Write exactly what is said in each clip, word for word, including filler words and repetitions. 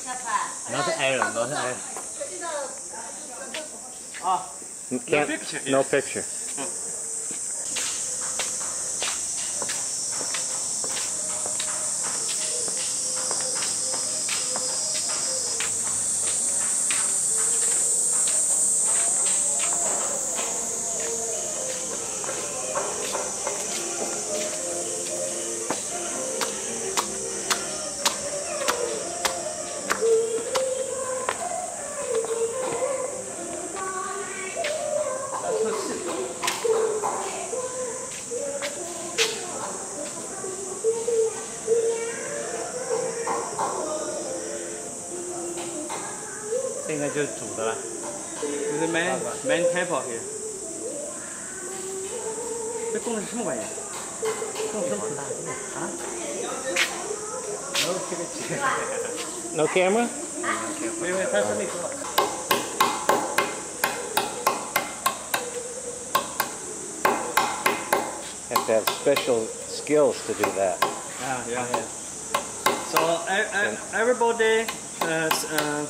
Not iron, not iron. Ah, Can't, no picture. No Yes. picture. This is the main main temple here. 这供的是什么玩意？供什么啊 ？No picture. No camera? 没有，他是没说。 Have to have special skills to do that. Yeah, yeah, yeah. So I, I, everybody uh, uh,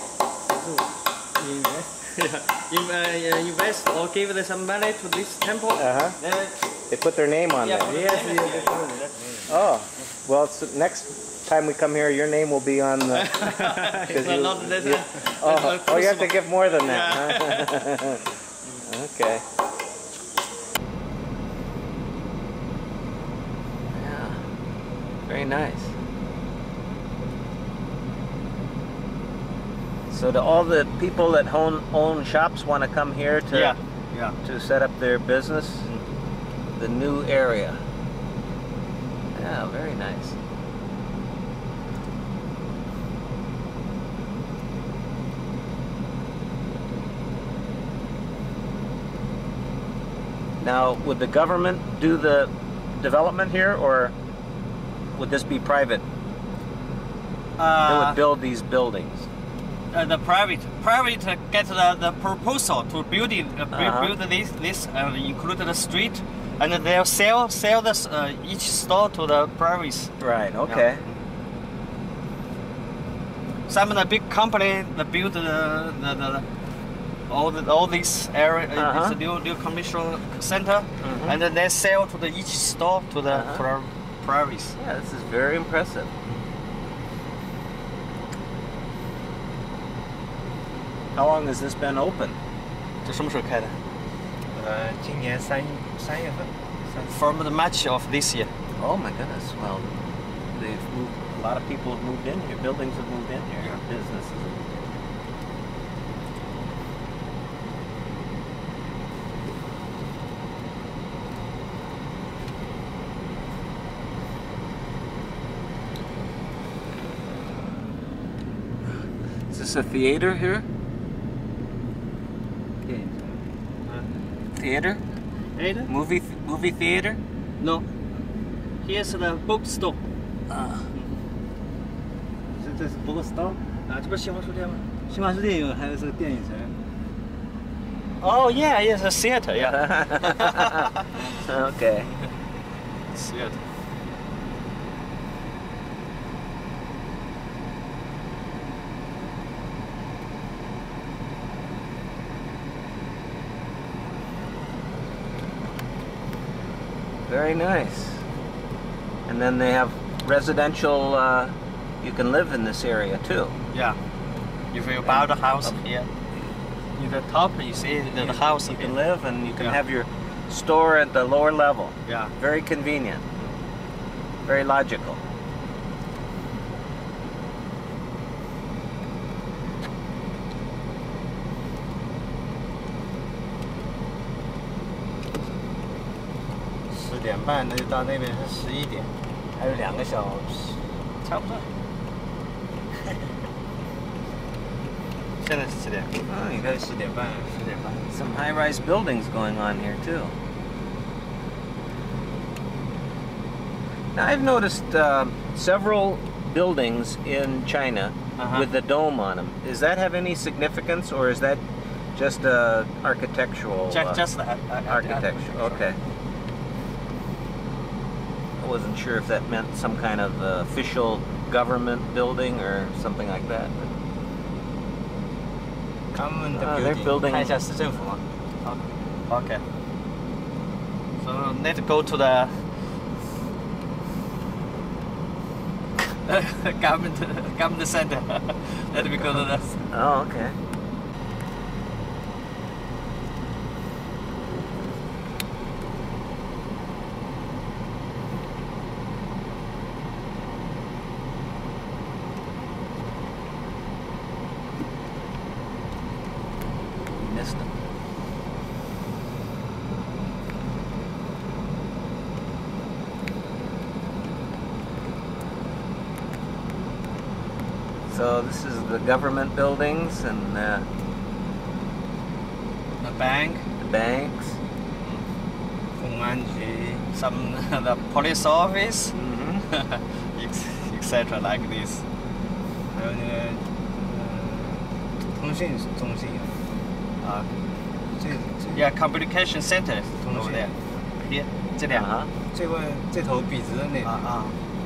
invest, yeah, uh, invest or give some money to this temple. Uh-huh. Uh, They put their name on yeah, there. yes, yes, yes. Oh, well, it's, next time we come here, your name will be on the... It's you, not that, you, that, oh, oh, you have to give more than that. Yeah. Huh? Okay. Yeah, very nice. So do all the people that own, own shops want to come here to, Yeah, yeah. to set up their business? The new area. Yeah, very nice. Now, would the government do the development here, or would this be private? Uh, They would build these buildings. Uh, the private private uh, get the, the proposal to build it, uh, build, Uh-huh. build this this uh, include the street, and they'll sell sell this uh, each store to the private. Right. Okay. Some of the big company that build the, the, the all the, all this area, uh, Uh-huh. this new new commercial center, Mhm. and then they sell to the each store to the Uh-huh. to the private. Yeah, this is very impressive. How long has this been open? 这什么时候开的？ 呃，今年三三月份，三 From the March of this year. Oh my goodness! Well, they've moved. A lot of people have moved in here. Buildings have moved in here. Yeah. Businesses. Is this a theater here? Theater? Theater? Movie movie theater? No. Here's the bookstore. 啊， 这这是 bookstore， 啊，这不是新华书店吗？ 新华书店有，还有这个电影城。 Oh yeah, yes, a theater, yeah. Okay. Theater. Very nice. And then they have residential, uh, you can live in this area too. Yeah. If you buy the house here, in the top you see the, the house You here. can live and you can Yeah. have your store at the lower level. Yeah. Very convenient. Very logical. 十点半，那就到那边是十一点，还有两个小时。 差不多。现在是几点？ Oh, you got 十点半，十点半。 some high-rise buildings going on here too. Now I've noticed uh, several buildings in China Uh-huh. with the dome on them. Does that have any significance, or is that just uh, architectural? Just, uh, just the uh, uh, architecture. Okay. I wasn't sure if that meant some kind of uh, official government building or something like that. Government Uh, they're building- 看一下市政府吗？ Okay. So let's go to the government government center. Let me go to the. Oh, okay. Missed them. So this is the government buildings and uh, The bank, the banks. 公安局。 some the police office, Mm-hmm. et cetera. Like this. 还有那个呃通讯中心， Uh, 这这 yeah, communication center 通 over 讯 there. Here, 这两 Uh-huh. 这个这头笔直的那个， 啊啊。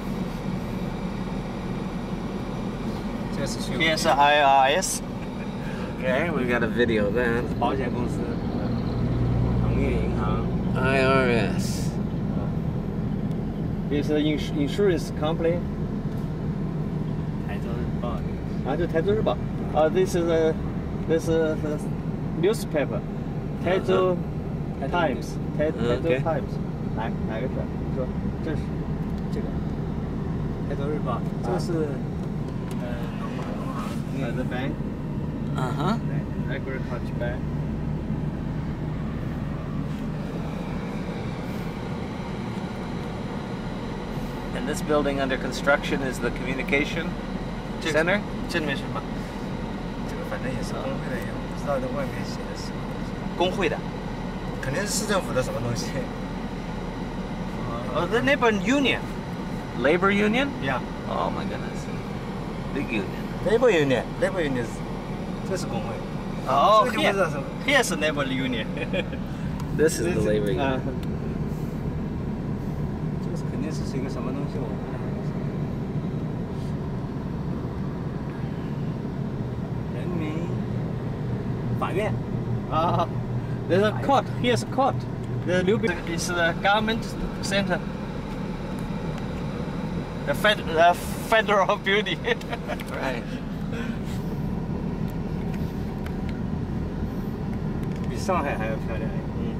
这个是去 Here's the I R S. Okay, we got a video of that. 保险公司，农业银行， I R S. Here's the ins insurance company. 台州日报。 啊，就台州日报。啊、this is a this is the newspaper. 台州 Times. 台台州 Okay. Times. 哪哪个是？你说这是这个台州日报，这个是呃农行农行， 呃 the bank, Uh-huh. agriculture bank. And this building under construction is the communication 这个 center? 这里面是什么？ 这个反正也是工会的，也不知道在外面写的是什么东西， 工会的。 肯定是市政府的什么东西。 呃、the labor union. Labor union? Yeah. Oh my goodness. Big union. Labor Union, Labor Union，这是工会。 哦这个就不知道什么。 Here's the labor union. This is the labor union. 啊这个是肯定是是一个什么东西，我看看。人民法院。 啊 There's a court. Here's a court. The new building is the government center. The, fed, the federal building. Right. 比上海还要漂亮。 嗯。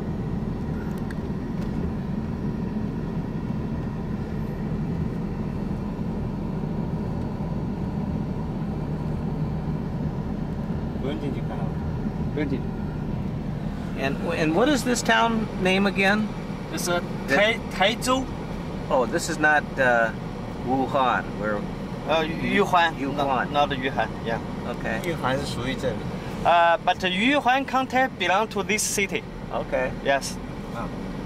不用进去看了。 不用紧。 And and what is this town name again? It's a 台台州 Oh, this is not uh, Wuhan. We're 呃玉环 Yuhuan. not, not 玉环 yeah. okay. 玉环是属于这里。 Uh, but Yuhuan County belong to this city. Okay. Yes. 啊，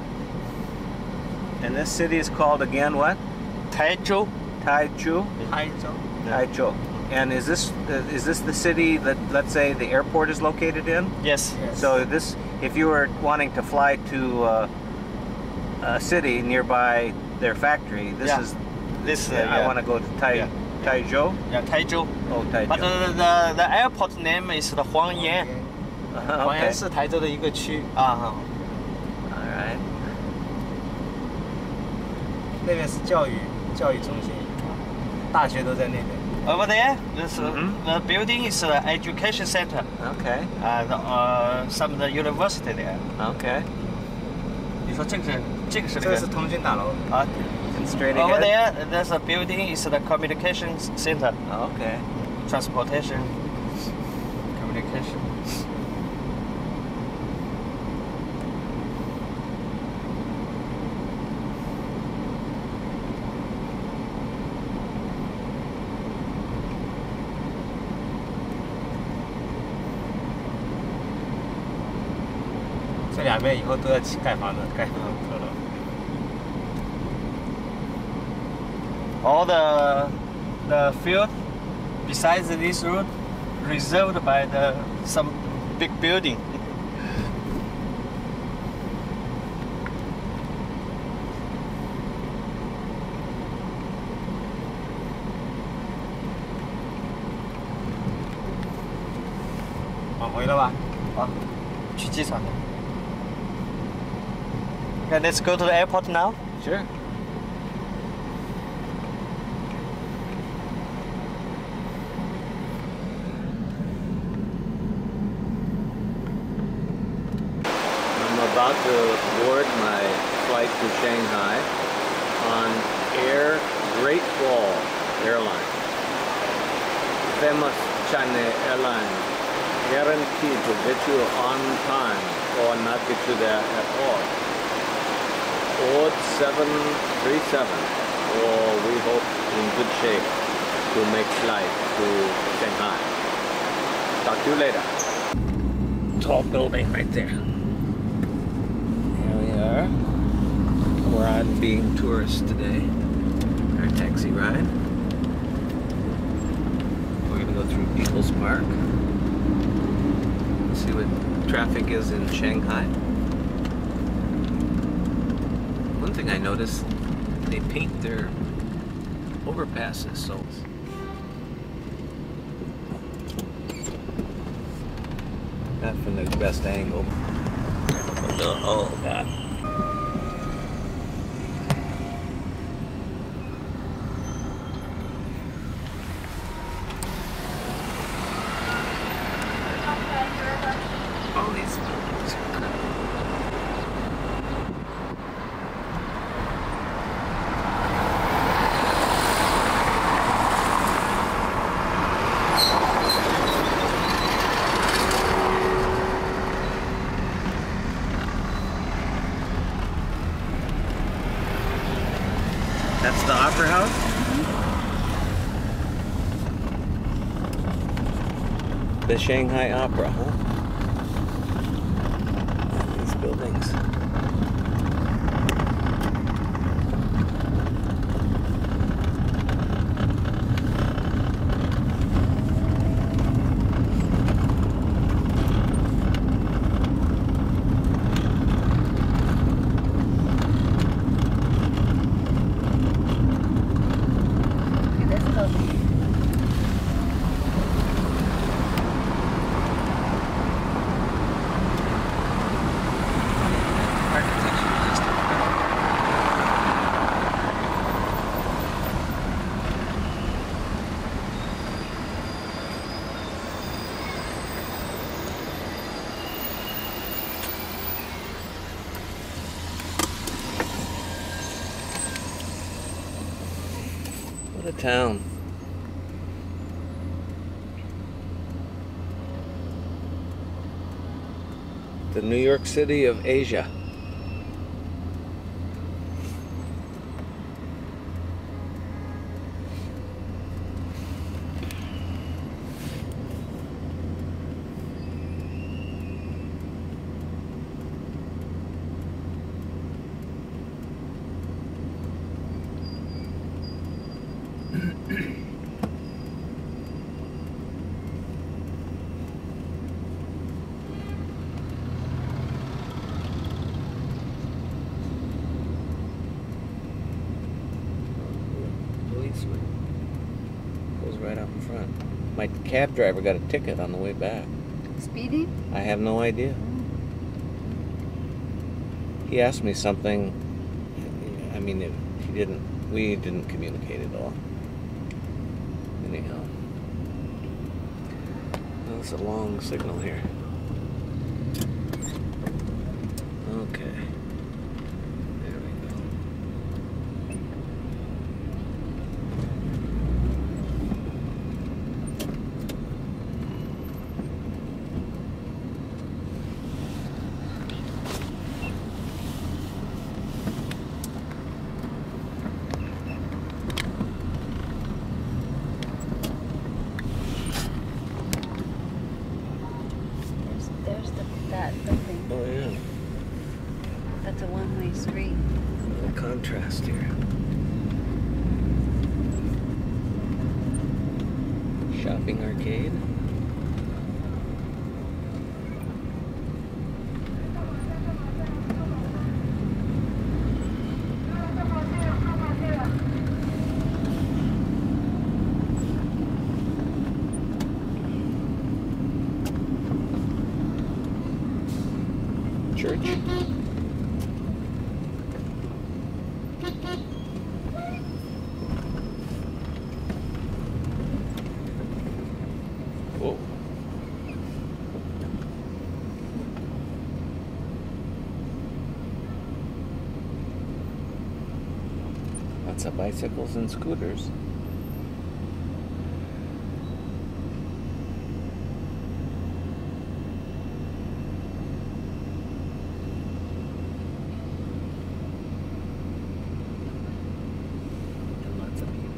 And this city is called again what? 台州 Taizhou. 台州。 Taizhou. And is this uh, is this the city that, let's say, the airport is located in? Yes. So this, if you were wanting to fly to uh, a city nearby their factory, this Yeah. is. This uh, I yeah. want to go to Tai Yeah. Taizhou. Yeah, Taizhou. Oh, Taizhou. But the, the, the airport name is the Huangyan. Uh-huh, 黄岩 okay. 是台州的一个区， Uh-huh. All right. 那边是教育教育中心，大学都在那边。 Over there, this, uh, Mhm. the building is the education center. Okay. Uh, the, uh, some of the university there. Okay. 你说这个是这个是那个这个是通讯大楼。 啊 And straight Over ahead. there, there's a building is the communications center. Okay. Transportation, communication. This 这两边以后都要起盖房子，盖房子了。 All the the field besides this road reserved by the some big building. 哦，回了吧？ 啊，去机场。Okay, let's go to the airport now. Sure. I'm about to board my flight to Shanghai on Air Great Wall Airline. Famous China airline, guaranteed to get you on time or not get you there at all. Board seven three seven, or we hope in good shape to make flight to Shanghai. Talk to you later. Tall building right there. Here we are. We're on being tourists today. Our taxi ride. We're gonna go through People's Park. See what traffic is in Shanghai. One thing I noticed, they paint their overpasses, so not from the best angle. Oh God. All these buildings are incredible. That's the Opera House? Mm-hmm. The Shanghai Opera, huh? These buildings. What a town. The New York City of Asia. Goes right out in front. My cab driver got a ticket on the way back. Speeding? I have no idea. He asked me something. I mean, it, he didn't. We didn't communicate at all. Anyhow, that's a long signal here. Okay. There we go. There's the, that building. Oh yeah. That's a one-way street. The contrast here. Shopping arcade. church. Whoa. Lots of bicycles and scooters. And lots of people.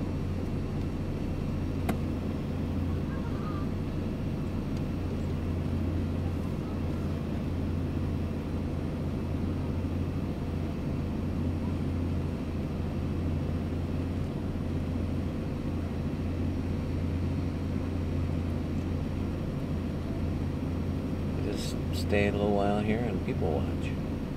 Just stay a little while here and people watch.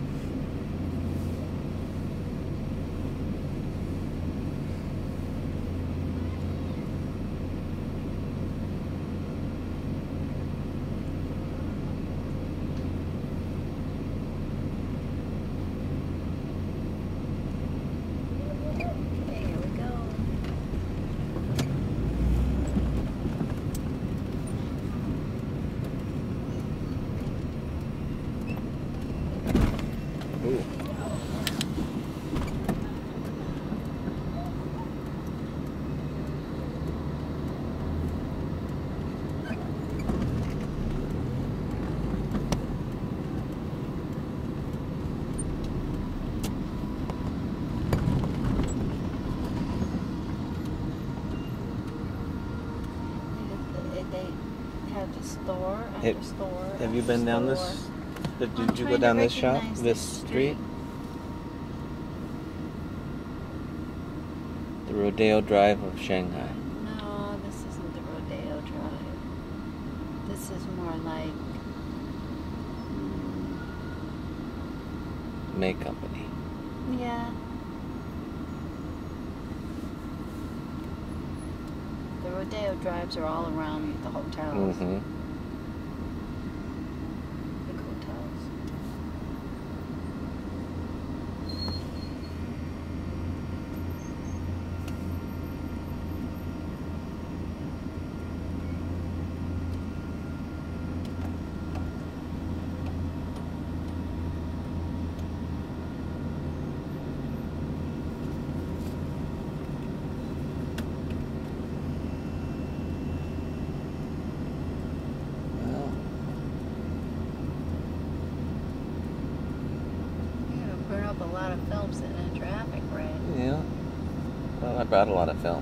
Okay, here we go. Ooh. They, they have the store after Have- store. Have you after been down this? store. Did, I'm did you go trying to down this shop, recognize this this street? street. The Rodeo Drive of Shanghai. No, this isn't the Rodeo Drive. This is more like mm, May Company. yeah. The Rodeo Drives are all around the hotels. Mm-hmm. Big hotels. Well, You're gonna burn up a lot of film sitting in traffic, right? yeah. Well, I brought a lot of film.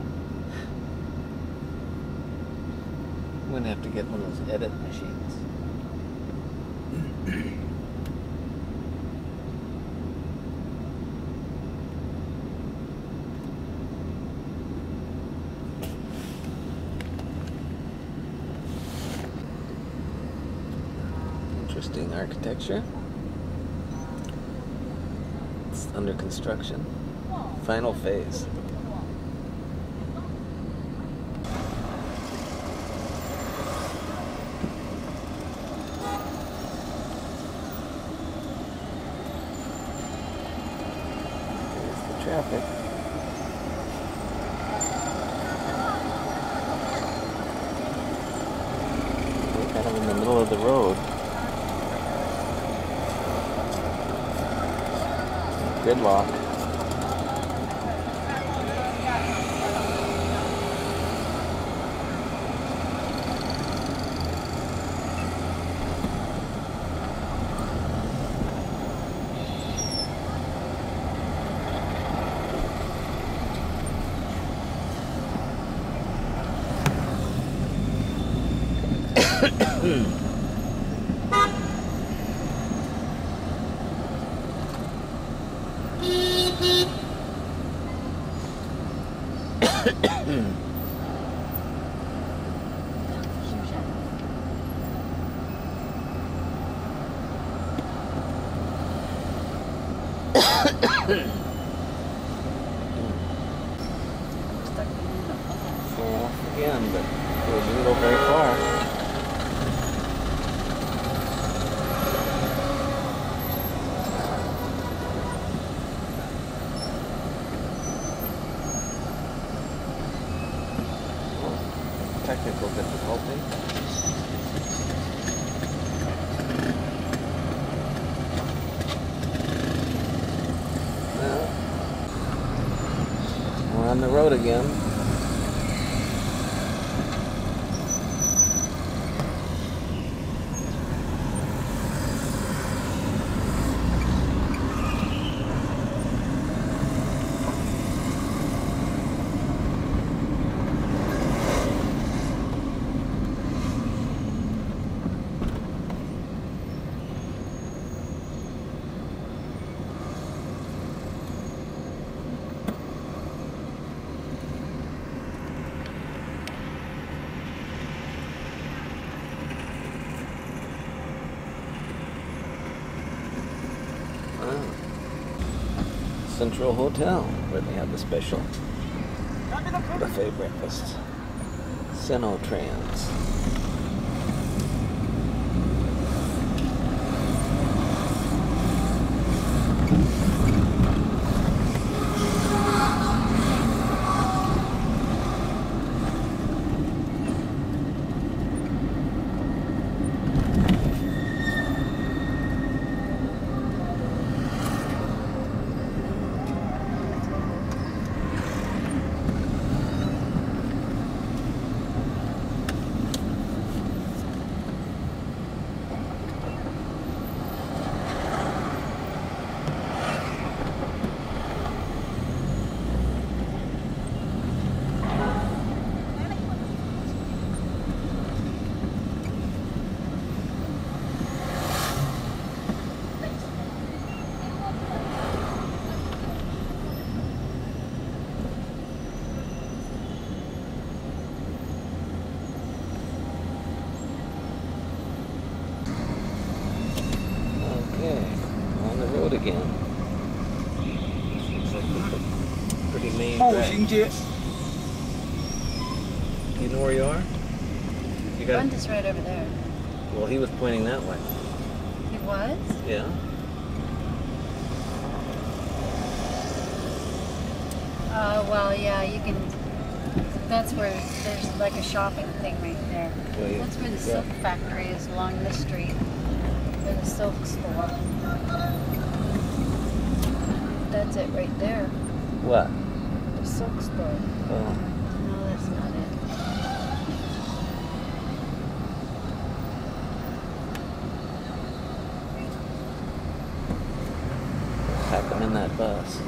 I'm gonna have to get one of those edit machines. Interesting architecture. It's under construction. Final phase. There's the traffic. We're kind of in the middle of the road. Gridlock. Fall off again, but it didn't go very far. technical difficulty. Well, we're on the road again. Central Hotel, where they have the special buffet breakfast. Sinotrans. Again. Looks like a pretty main drag. You know where you are? You got. Front is right over there. Well, he was pointing that way. It was? Yeah. Uh, well, yeah, you can. That's where there's like a shopping thing right there. Well, yeah. That's where the Yeah. silk factory is along this street. Where the silk store. That's it right there. What? The silk store. Oh. No, that's not it. What's happened in that bus?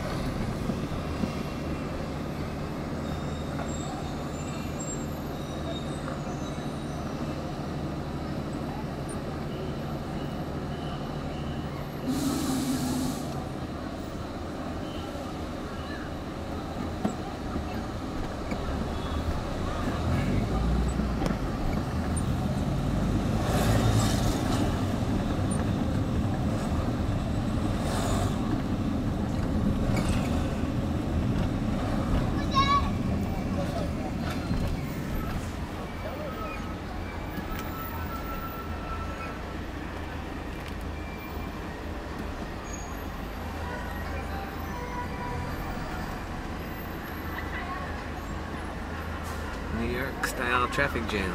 New York style traffic jam.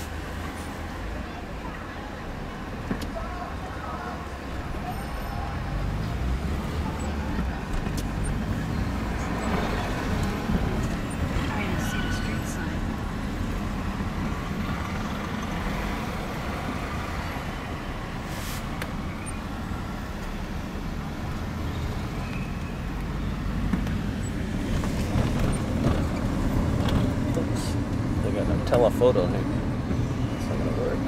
Trying to see the street sign. Oops. They got a telephoto here. It's not gonna work.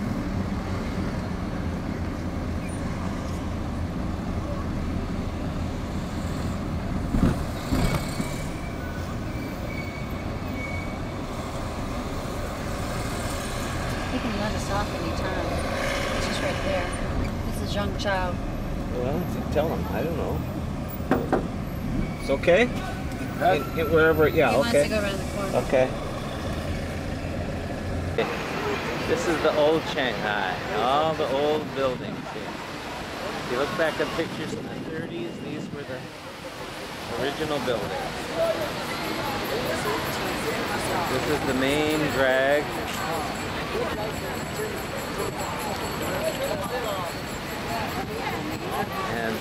He can let us off anytime. It's just right there. This is Zhang Chao. Well, tell them. I don't know. It's okay? In, in wherever, yeah, He wants okay. to go around the corner. Okay. This is the old Shanghai. All the old buildings here. If you look back at pictures in the thirties, these were the original buildings. This is the main drag. And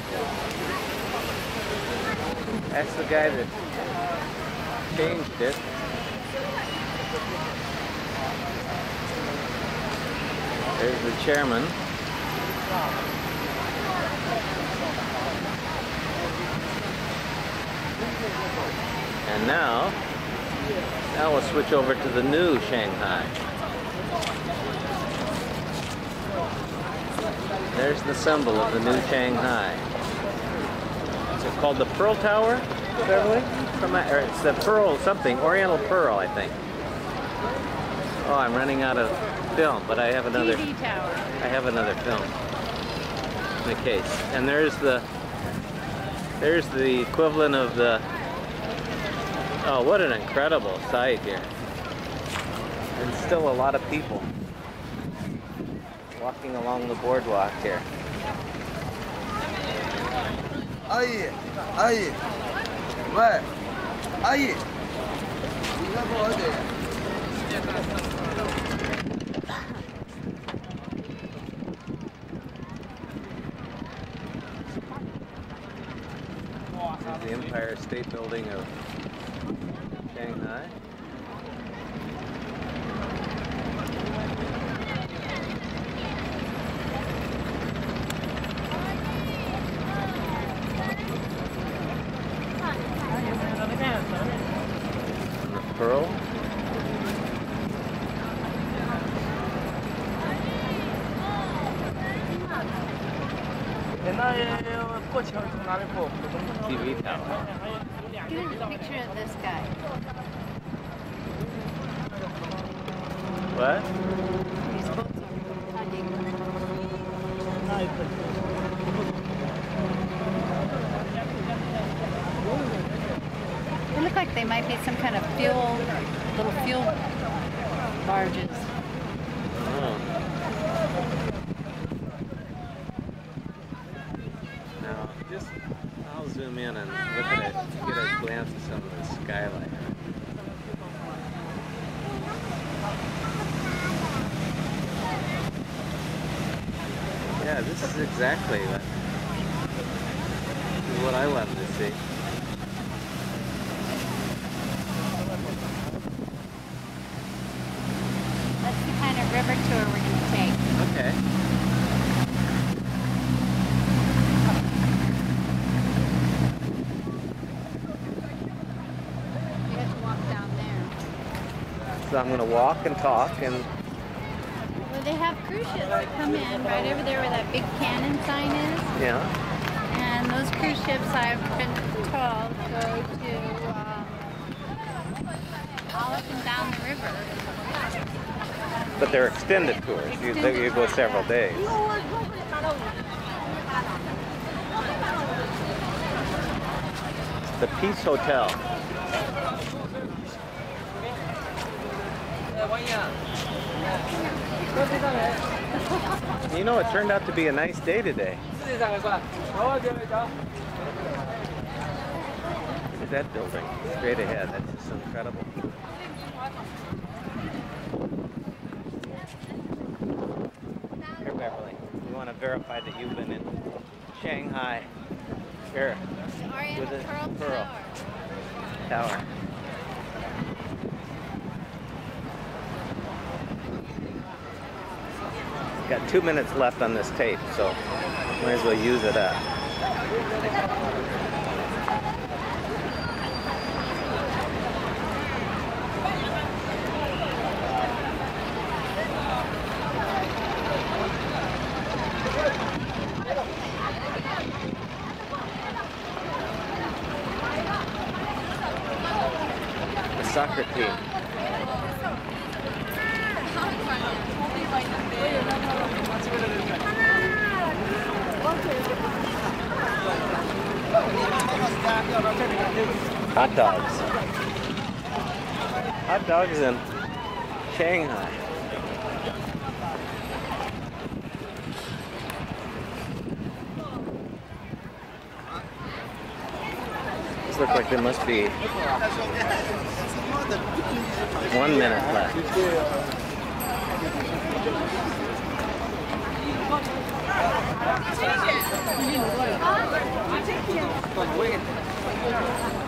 that's the guy that changed it. There's the chairman. And now, now we'll switch over to the new Shanghai. There's the symbol of the new Shanghai. Is it called the Pearl Tower, Beverly? From that, or it's the Pearl something, Oriental Pearl, I think. Oh, I'm running out of film, but I have another. T V tower. I have another film in the case. And there's the, there's the equivalent of the. Oh, what an incredible sight here. And still a lot of people walking along the boardwalk here. Aye, aye, where? Aye. This is the Empire State Building of Shanghai. And the Pearl. T V tower. Give me a picture of this guy. What? These boats are hugging. They look like they might be some kind of fuel, little fuel barges. Oh. Now, just I'll zoom in and look at it, get a glance at some of the skyline. Yeah, this is exactly what, this is what I love to see. That's the kind of river tour we're going to take. Okay. We have to walk down there. So I'm going to walk and talk and Well, they have cruise ships that come in right over there where that big cannon sign is. yeah. And those cruise ships, I've been told, go to um, all up and down the river. But they're extended tours. You, Extended you go tours. several days. The Peace Hotel. You know, it turned out to be a nice day today. Look at that building straight ahead. That's just incredible. Here, Beverly, we want to verify that you've been in Shanghai. Here, Oriental with a Pearl, Pearl Tower. Tower. Got two minutes left on this tape, so might as well use it up. The soccer team. Hot dogs. Hot dogs in Shanghai. look like there must be one minute left. Thank you.